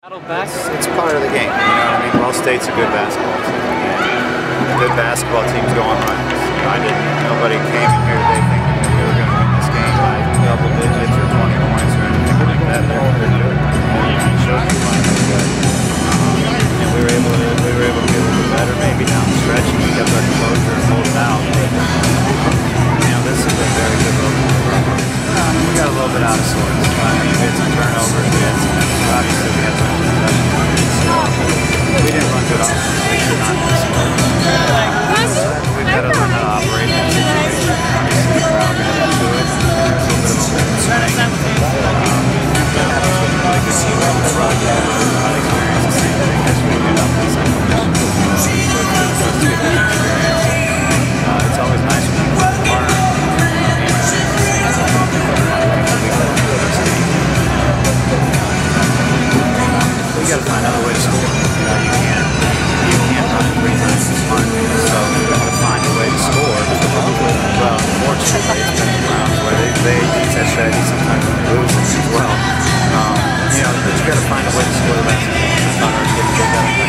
It's part of the game. You know what I mean? Ball State's a good basketball team. And good basketball teams go on runs. Nobody came in here today thinking that we were going to win this game by double digits or 20 points or anything like that. They're good. And showed you why they're good. And we were able to get a little bit better maybe down the stretch, and we kept our composure and hold it out. You know, this is a very good road. We got a little bit out of sorts. I mean, we had some turnovers, we had some, obviously we had some possessions. We didn't run good offense. We should not have scored. We've got to learn how to operate in that situation. Obviously, the crowd got into it. There's a little bit of momentum swing. Like a team on the run, not experience the same thing as we did up in the second mission. It's always nice when you learn. You got to find another way to score. You can't run it 3 times as much. So you got to find a way to score. Well, unfortunately, it's been rounds where they use that strategy sometimes when they lose as well. You know, but you got to find a way to score the basketball. It's not hard to get